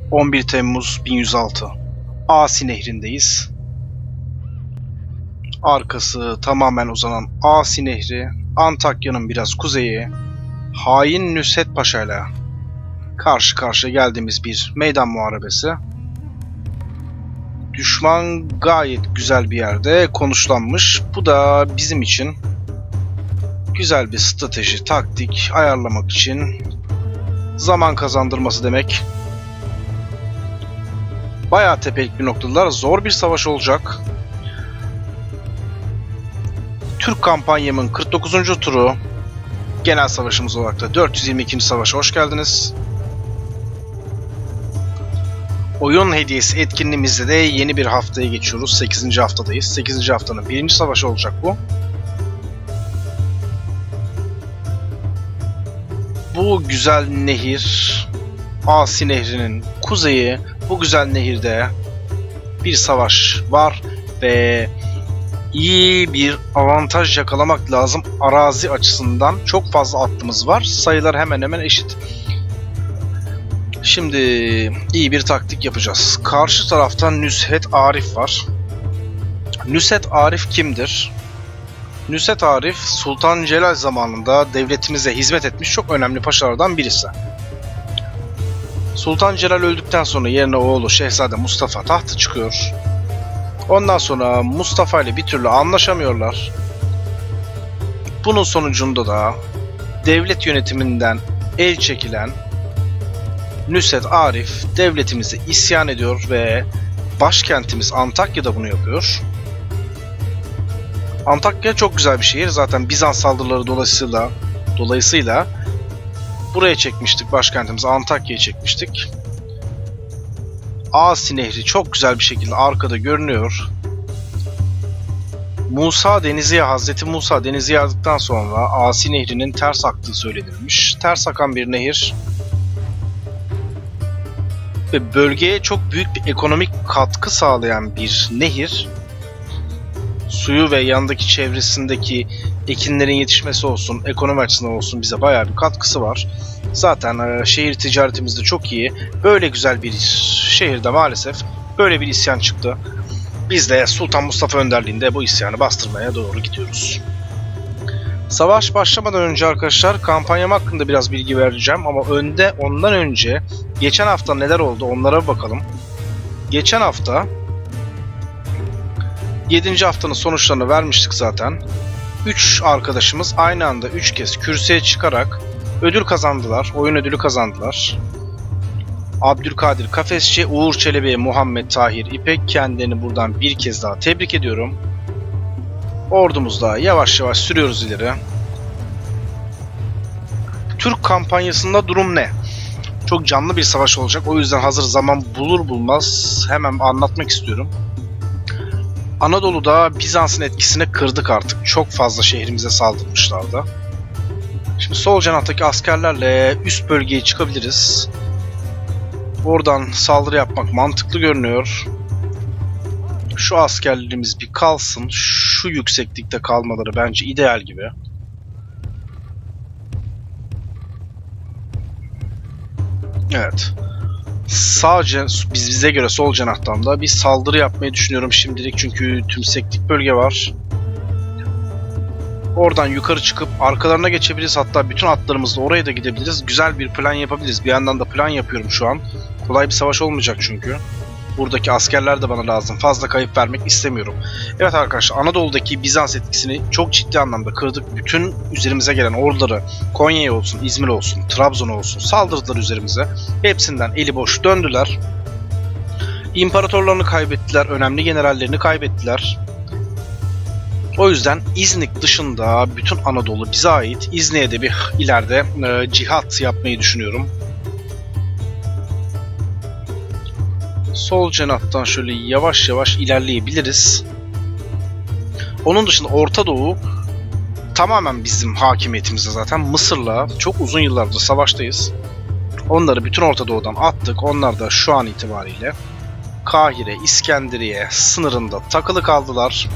11 Temmuz 1106. Asi Nehri'ndeyiz. Arkası tamamen uzanan Asi Nehri, Antakya'nın biraz kuzeyi, hain Nusret Paşa'yla karşı karşıya geldiğimiz bir meydan muharebesi. Düşman gayet güzel bir yerde konuşlanmış. Bu da bizim için güzel bir strateji, taktik ayarlamak için zaman kazandırması demek. Bayağı tepelik bir noktalar. Zor bir savaş olacak. Türk kampanyamın 49. turu. Genel savaşımız olarak da 422. savaşa hoş geldiniz. Oyun hediyesi etkinliğimizde de yeni bir haftaya geçiyoruz. 8. haftadayız. 8. haftanın 1. savaşı olacak bu. Bu güzel nehir, Asi Nehri'nin kuzeyi, bu güzel nehirde bir savaş var ve iyi bir avantaj yakalamak lazım. Arazi açısından çok fazla attığımız var. Sayılar hemen hemen eşit. Şimdi iyi bir taktik yapacağız. Karşı tarafta Nusret Arif var. Nusret Arif kimdir? Nusret Arif, Sultan Celal zamanında devletimize hizmet etmiş çok önemli paşalardan birisi. Sultan Celal öldükten sonra yerine oğlu Şehzade Mustafa tahta çıkıyor. Ondan sonra Mustafa ile bir türlü anlaşamıyorlar. Bunun sonucunda da devlet yönetiminden el çekilen Nusret Arif devletimize isyan ediyor ve başkentimiz Antakya'da bunu yapıyor. Antakya çok güzel bir şehir. Zaten Bizans saldırıları dolayısıyla buraya çekmiştik, başkentimizi Antakya'ya çekmiştik. Asi Nehri çok güzel bir şekilde arkada görünüyor. Hazreti Musa denizi yazdıktan sonra Asi Nehri'nin ters aktığı söylenilmiş. Ters akan bir nehir ve bölgeye çok büyük bir ekonomik katkı sağlayan bir nehir. Suyu ve yandaki çevresindeki ekinlerin yetişmesi olsun, ekonomi açısından olsun bize bayağı bir katkısı var. Zaten şehir ticaretimiz de çok iyi. Böyle güzel bir şehirde maalesef böyle bir isyan çıktı. Biz de Sultan Mustafa önderliğinde bu isyanı bastırmaya doğru gidiyoruz. Savaş başlamadan önce arkadaşlar kampanyam hakkında biraz bilgi vereceğim ama ondan önce geçen hafta neler oldu onlara bakalım. Geçen hafta 7. haftanın sonuçlarını vermiştik zaten. 3 arkadaşımız aynı anda 3 kez kürsüye çıkarak ödül kazandılar. Oyun ödülü kazandılar. Abdülkadir Kafesçi, Uğur Çelebi, Muhammed Tahir İpek, kendilerini buradan bir kez daha tebrik ediyorum. Ordumuzda yavaş yavaş sürüyoruz ileri. Türk kampanyasında durum ne? Çok canlı bir savaş olacak. O yüzden hazır zaman bulur bulmaz hemen anlatmak istiyorum. Anadolu'da Bizans'ın etkisini kırdık artık. Çok fazla şehrimize saldırmışlardı. Şimdi sol canahtaki askerlerle üst bölgeye çıkabiliriz. Oradan saldırı yapmak mantıklı görünüyor. Şu askerlerimiz bir kalsın. Şu yükseklikte kalmaları bence ideal gibi. Evet. Sadece bize göre sol cenahtan da bir saldırı yapmayı düşünüyorum şimdilik çünkü tümseklik bölge var. Oradan yukarı çıkıp arkalarına geçebiliriz, hatta bütün atlarımızla oraya da gidebiliriz. Güzel bir plan yapabiliriz. Bir yandan da plan yapıyorum şu an. Kolay bir savaş olmayacak çünkü. Buradaki askerler de bana lazım. Fazla kayıp vermek istemiyorum. Evet arkadaşlar, Anadolu'daki Bizans etkisini çok ciddi anlamda kırdık. Bütün üzerimize gelen orduları, Konya'ya olsun, İzmir olsun, Trabzon olsun saldırdılar üzerimize. Hepsinden eli boş döndüler. İmparatorlarını kaybettiler, önemli generallerini kaybettiler. O yüzden İznik dışında bütün Anadolu bize ait. İznik'e de bir ileride cihat yapmayı düşünüyorum. Sol cenahtan şöyle yavaş yavaş ilerleyebiliriz. Onun dışında Orta Doğu tamamen bizim hakimiyetimizde zaten. Mısır'la çok uzun yıllardır savaştayız. Onları bütün Orta Doğu'dan attık. Onlar da şu an itibariyle Kahire, İskenderiye sınırında takılı kaldılar.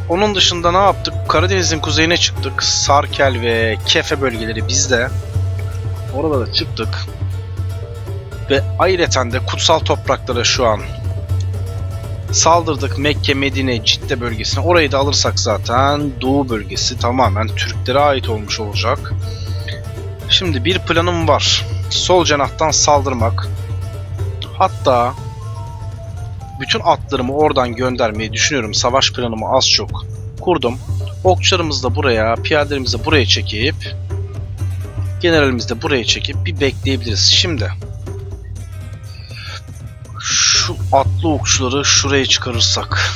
Onun dışında ne yaptık? Karadeniz'in kuzeyine çıktık. Sarkel ve Kefe bölgeleri bizde. Orada da çıktık. Ve ayrıca de kutsal topraklara şu an saldırdık. Mekke, Medine, Cidde bölgesine. Orayı da alırsak zaten Doğu bölgesi tamamen Türklere ait olmuş olacak. Şimdi bir planım var. Sol cenahtan saldırmak. Hatta bütün atlarımı oradan göndermeyi düşünüyorum. Savaş planımı az çok kurdum. Okçularımızı da buraya, piyadelerimizi de buraya çekip, generalimizi de buraya çekip bir bekleyebiliriz. Şimdi şu atlı okçuları şuraya çıkarırsak.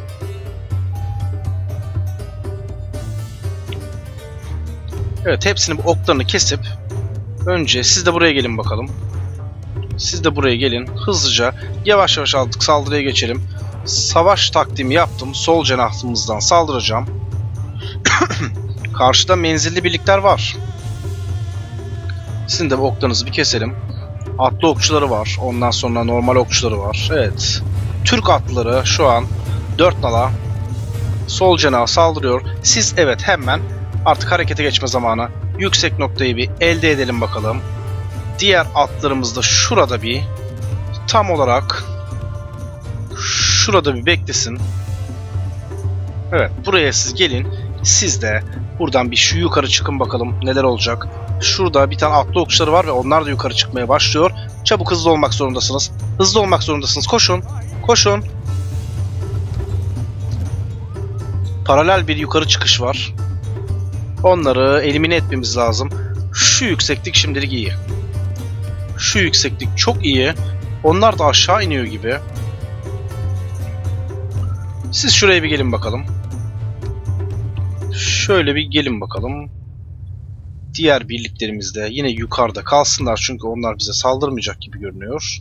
Evet, hepsinin oklarını kesip önce siz de buraya gelin bakalım. Siz de buraya gelin. Hızlıca yavaş yavaş aldık, saldırıya geçelim. Savaş taktiğimi yaptım. Sol cenahımızdan saldıracağım. Karşıda menzilli birlikler var. Sizin de oklarınızı bir keselim. Atlı okçuları var. Ondan sonra normal okçuları var. Evet. Türk atlıları şu an 4 nala sol cenaha saldırıyor. Siz evet hemen artık harekete geçme zamanı. Yüksek noktayı bir elde edelim bakalım. Diğer atlarımız da şurada bir tam olarak şurada bir beklesin. Evet, buraya siz gelin. Siz de buradan bir şu yukarı çıkın bakalım neler olacak. Şurada bir tane atlı okçuları var ve onlar da yukarı çıkmaya başlıyor. Çabuk hızlı olmak zorundasınız. Hızlı olmak zorundasınız. Koşun. Koşun. Paralel bir yukarı çıkış var. Onları elimine etmemiz lazım. Şu yükseklik şimdilik iyi. Şu yükseklik çok iyi. Onlar da aşağı iniyor gibi. Siz şuraya bir gelin bakalım. Şöyle bir gelin bakalım. Diğer birliklerimiz de yine yukarıda kalsınlar çünkü onlar bize saldırmayacak gibi görünüyor.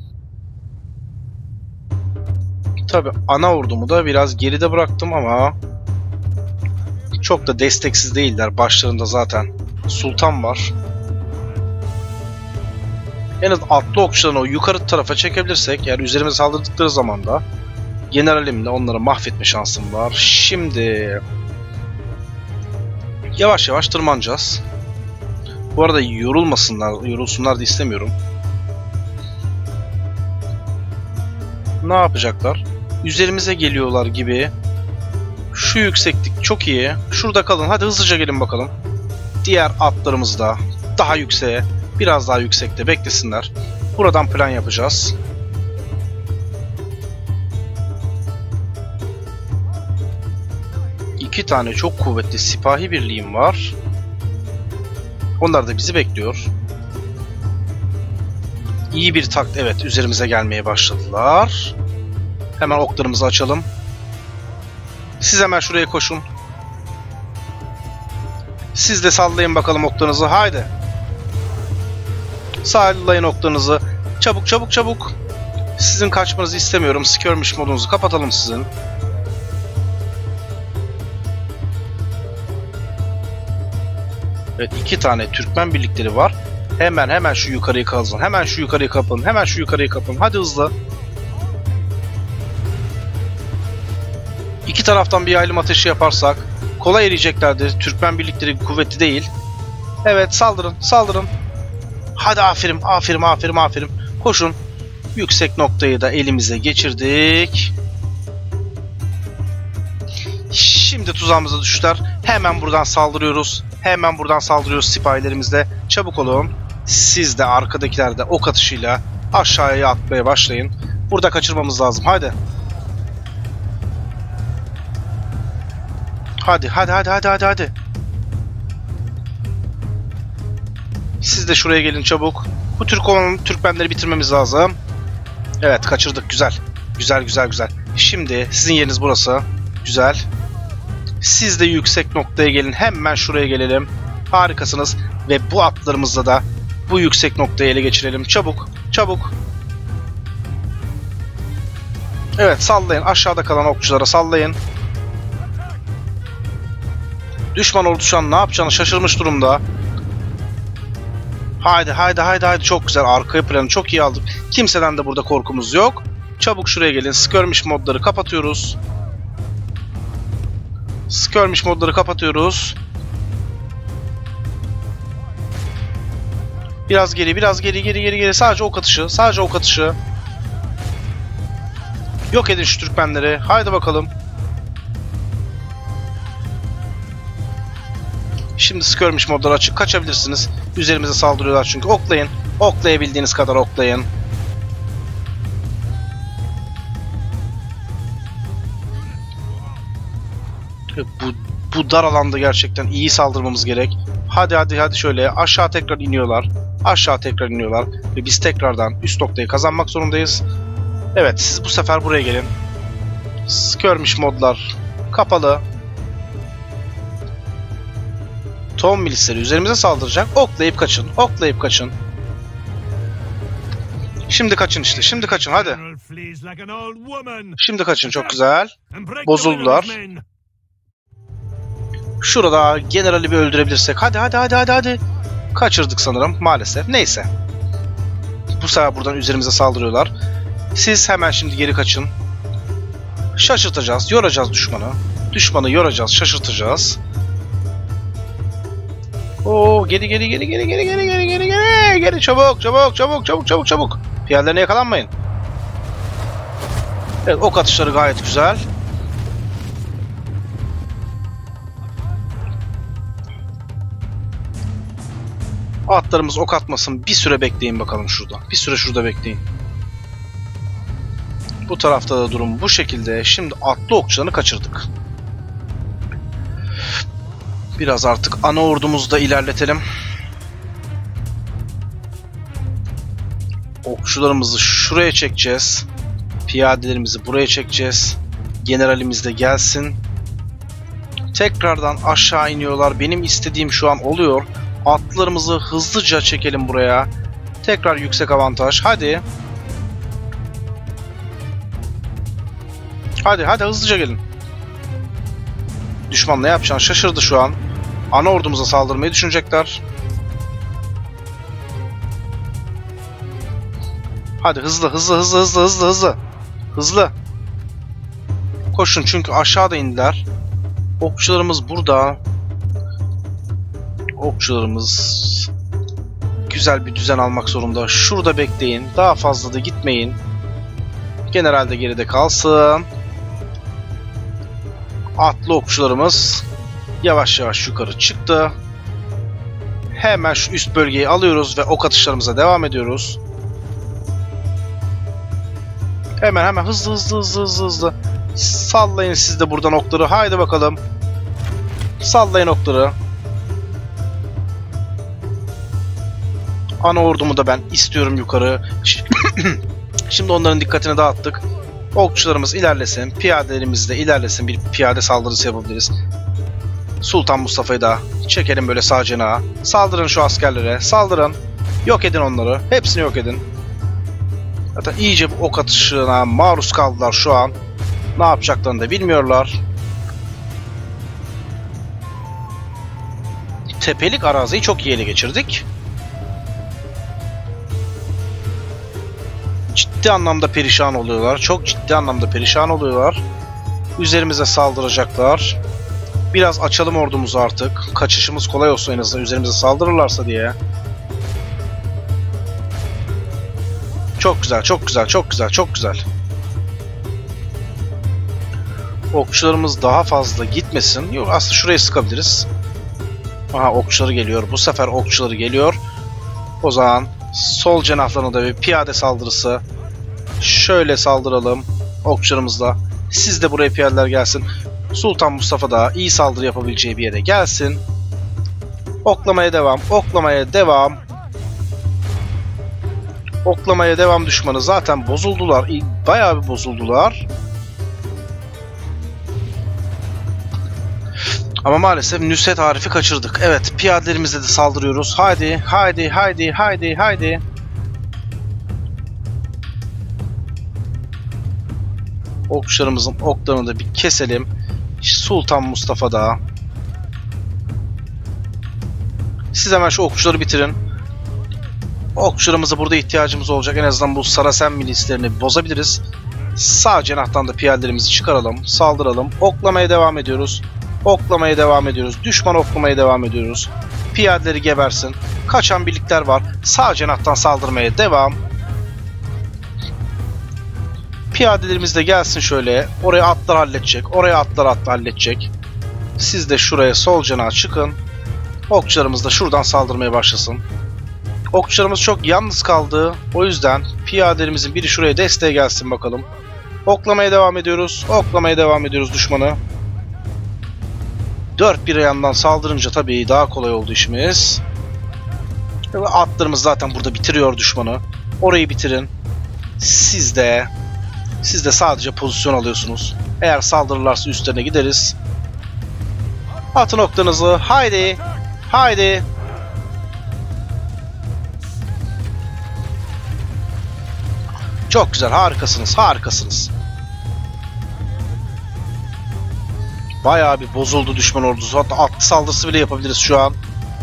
Tabi ana ordumu da biraz geride bıraktım ama çok da desteksiz değiller. Başlarında zaten sultan var. En az atlı okçularını o yukarı tarafa çekebilirsek, yani üzerimize saldırdıkları zaman da generalimle onları mahvetme şansım var. Şimdi yavaş yavaş tırmanacağız. Bu arada yorulsunlar da istemiyorum. Ne yapacaklar? Üzerimize geliyorlar gibi. Şu yükseklik çok iyi. Şurada kalın. Hadi hızlıca gelin bakalım. Diğer atlarımız da daha yükseğe, biraz daha yüksekte beklesinler. Buradan plan yapacağız. İki tane çok kuvvetli sipahi birliğim var. Onlar da bizi bekliyor. İyi bir takt, evet, üzerimize gelmeye başladılar. Hemen oklarımızı açalım. Siz hemen şuraya koşun. Siz de sallayın bakalım oklarınızı. Haydi. Sallayın oklarınızı. Çabuk çabuk çabuk. Sizin kaçmanızı istemiyorum. Skirmish modunuzu kapatalım sizin. Evet, iki tane Türkmen birlikleri var. Hemen şu yukarıyı kazın. Hemen şu yukarıyı kapın. Hemen şu yukarıyı kapın. Hadi hızlı. İki taraftan bir yaylım ateşi yaparsak kolay eriyeceklerdir. Türkmen birlikleri kuvvetli değil. Evet, saldırın, saldırın. Hadi aferin, aferin, aferin, aferin. Koşun. Yüksek noktayı da elimize geçirdik. Şimdi tuzağımıza düştüler. Hemen buradan saldırıyoruz. Hemen buradan saldırıyoruz sipahilerimizle. Çabuk olun. Siz de arkadakiler de ok atışıyla aşağıya atmaya başlayın. Burada kaçırmamız lazım. Haydi. Hadi, hadi, hadi, hadi, hadi, hadi. Siz de şuraya gelin çabuk. Bu Türkmenleri bitirmemiz lazım. Evet, kaçırdık. Güzel. Güzel, güzel, güzel. Şimdi sizin yeriniz burası. Güzel. Siz de yüksek noktaya gelin. Hemen şuraya gelelim. Harikasınız. Ve bu atlarımızla da bu yüksek noktayı ele geçirelim. Çabuk, çabuk. Evet, sallayın. Aşağıda kalan okçulara sallayın. Düşman ordu şu an ne yapacağını şaşırmış durumda. Haydi, haydi, haydi, haydi. Çok güzel. Arka planı çok iyi aldık. Kimseden de burada korkumuz yok. Çabuk şuraya gelin. Skirmish modları kapatıyoruz. Skirmish modları kapatıyoruz. Biraz geri. Sadece ok atışı. Yok edin şu Türkmenleri. Haydi bakalım. Şimdi skirmish modları açık. Kaçabilirsiniz. Üzerimize saldırıyorlar çünkü. Oklayın. Oklayabildiğiniz kadar oklayın. Bu dar alanda gerçekten iyi saldırmamız gerek. Hadi şöyle aşağı tekrar iniyorlar. Ve biz tekrardan üst noktayı kazanmak zorundayız. Evet, siz bu sefer buraya gelin. Skirmish modlar kapalı. Tom milisleri üzerimize saldıracak. Oklayıp kaçın. Şimdi kaçın işte. Hadi. Şimdi kaçın, çok güzel. Bozuldular. Şurada generali bir öldürebilirsek. Hadi. Kaçırdık sanırım maalesef. Neyse. Bu sefer buradan üzerimize saldırıyorlar. Siz hemen şimdi geri kaçın. Şaşırtacağız, yoracağız düşmanı. Düşmanı yoracağız, şaşırtacağız. Oo, geri. Çabuk. Piyadelerine yakalanmayın. Evet, ok atışları gayet güzel. Atlarımız ok atmasın. Bir süre bekleyin bakalım şurada. Bir süre şurada bekleyin. Bu tarafta da durum bu şekilde. Şimdi atlı okçularını kaçırdık. Biraz artık ana ordumuzu da ilerletelim. Okçularımızı şuraya çekeceğiz. Piyadelerimizi buraya çekeceğiz. Generalimiz de gelsin. Tekrardan aşağı iniyorlar. Benim istediğim şu an oluyor. Atlarımızı hızlıca çekelim buraya. Tekrar yüksek avantaj. Hadi hızlıca gelin. Düşman ne yapacağını şaşırdı şu an. Ana ordumuza saldırmayı düşünecekler. Hadi hızlı. Koşun çünkü aşağıda indiler. Okçularımız burada. Okçularımız güzel bir düzen almak zorunda. Şurada bekleyin. Daha fazla da gitmeyin. General de geride kalsın. Atlı okçularımız yavaş yukarı çıktı. Hemen şu üst bölgeyi alıyoruz ve ok atışlarımıza devam ediyoruz. Hemen hızlı. Sallayın siz de buradan okları. Haydi bakalım. Sallayın okları. Ana ordumu da ben istiyorum yukarı. Şimdi onların dikkatini dağıttık. Okçularımız ilerlesin. Piyadelerimiz de ilerlesin. Bir piyade saldırısı yapabiliriz. Sultan Mustafa'yı da çekelim böyle sağ cenaha. Saldırın şu askerlere. Saldırın. Yok edin onları. Hepsini yok edin. Zaten iyice bu ok atışına maruz kaldılar şu an. Ne yapacaklarını da bilmiyorlar. Tepelik araziyi çok iyi ele geçirdik. Ciddi anlamda perişan oluyorlar. Çok ciddi anlamda perişan oluyorlar. Üzerimize saldıracaklar. Biraz açalım ordumuzu artık. Kaçışımız kolay olsun en azından üzerimize saldırırlarsa diye. Çok güzel. Okçularımız daha fazla gitmesin. Yok, aslında şuraya sıkabiliriz. Aha, okçuları geliyor. Bu sefer okçuları geliyor. O zaman sol cenahlarına da bir piyade saldırısı. Şöyle saldıralım okçularımızla. Siz de buraya piyadeler gelsin. Sultan Mustafa da iyi saldırı yapabileceği bir yere gelsin. Oklamaya devam düşmanı. Zaten bozuldular. Bayağı bir bozuldular. Ama maalesef Nusret Arif'i kaçırdık. Evet, piyadelerimizle de saldırıyoruz. Haydi. Okçularımızın oklarını da bir keselim. Sultan Mustafa da. Siz hemen şu okçuları bitirin. Okçularımıza burada ihtiyacımız olacak. En azından bu Sarasen milislerini bozabiliriz. Sağ cenahtan da piyadelerimizi çıkaralım. Saldıralım. Oklamaya devam ediyoruz. Oklamaya devam ediyoruz. Düşman oklamaya devam ediyoruz. Piyadeleri gebersin. Kaçan birlikler var. Sağ cenahtan saldırmaya devam. Piyadelerimiz de gelsin şöyle. Oraya atlar halledecek. Oraya atlar halledecek. Siz de şuraya sol canaha çıkın. Okçularımız da şuradan saldırmaya başlasın. Okçularımız çok yalnız kaldı. O yüzden piyadelerimizin biri şuraya desteğe gelsin bakalım. Oklamaya devam ediyoruz. Oklamaya devam ediyoruz düşmanı. Dört bir yandan saldırınca tabii daha kolay oldu işimiz. Atlarımız zaten burada bitiriyor düşmanı. Orayı bitirin. Siz de sadece pozisyon alıyorsunuz. Eğer saldırırlarsa üstlerine gideriz. Atın oklarınızı. Haydi. Haydi. Çok güzel. Harikasınız. Harikasınız. Bayağı bir bozuldu düşman ordusu. Hatta atlı saldırısı bile yapabiliriz şu an.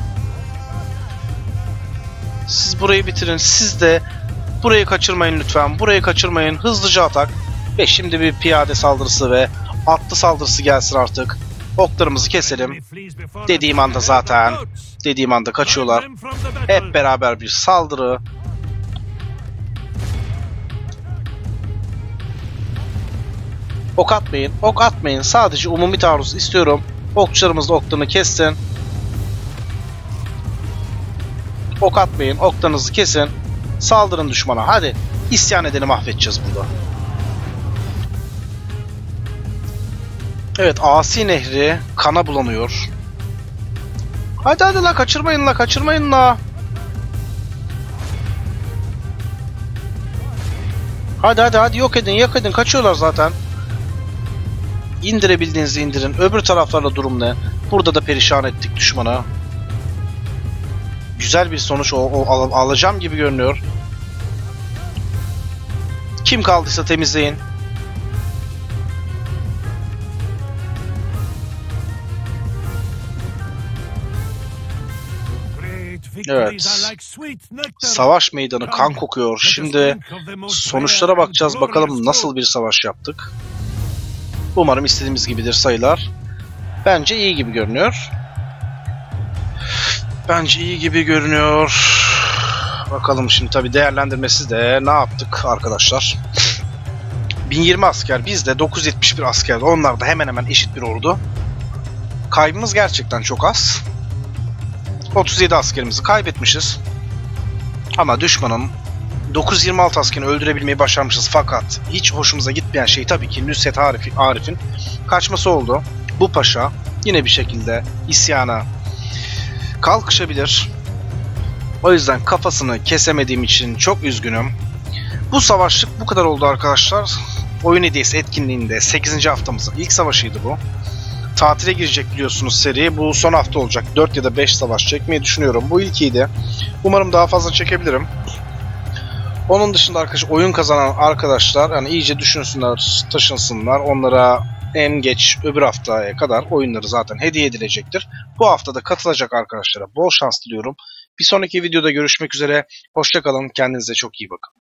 Siz burayı bitirin. Siz de burayı kaçırmayın lütfen. Burayı kaçırmayın. Hızlıca atak. Ve şimdi bir piyade saldırısı ve atlı saldırısı gelsin artık. Oklarımızı keselim. Dediğim anda kaçıyorlar. Hep beraber bir saldırı. Ok atmayın. Ok atmayın. Sadece umumi taarruz istiyorum. Okçularımız da oklarını kessin. Ok atmayın. Oklarınızı kesin. Saldırın düşmana. Hadi. İsyan edeni mahvedeceğiz burada. Evet. Asi Nehri kana bulanıyor. Hadi hadi la, kaçırmayın la, kaçırmayın la. Hadi hadi hadi, yok edin, yok edin. Kaçıyorlar zaten. İndirebildiğinizi indirin. Öbür taraflarla durum ne? Burada da perişan ettik düşmana. Güzel bir sonuç alacağım gibi görünüyor. Kim kaldıysa temizleyin. Evet. Savaş meydanı kan kokuyor. Şimdi sonuçlara bakacağız. Bakalım nasıl bir savaş yaptık. Umarım istediğimiz gibidir sayılar. Bence iyi gibi görünüyor. Bence iyi gibi görünüyor. Bakalım şimdi tabii değerlendirmesi de ne yaptık arkadaşlar. 1020 asker, bizde 971 asker. Onlar da hemen hemen eşit bir ordu. Kaybımız gerçekten çok az. 37 askerimizi kaybetmişiz. Ama düşmanın 926 askerini öldürebilmeyi başarmışız. Fakat hiç hoşumuza gitmeyen şey tabii ki Nusret Arif'in kaçması oldu. Bu paşa yine bir şekilde isyana kalkışabilir. O yüzden kafasını kesemediğim için çok üzgünüm. Bu savaşlık bu kadar oldu arkadaşlar. Oyun hediyesi etkinliğinde 8. haftamızın ilk savaşıydı bu. Tatile girecek biliyorsunuz seri. Bu son hafta olacak. 4 ya da 5 savaş çekmeyi düşünüyorum. Bu ilkiydi. Umarım daha fazla çekebilirim. Onun dışında arkadaşlar, oyun kazanan arkadaşlar yani iyice düşünsünler, taşınsınlar. Onlara en geç öbür haftaya kadar oyunları zaten hediye edilecektir. Bu haftada katılacak arkadaşlara bol şans diliyorum. Bir sonraki videoda görüşmek üzere. Hoşça kalın. Kendinize çok iyi bakın.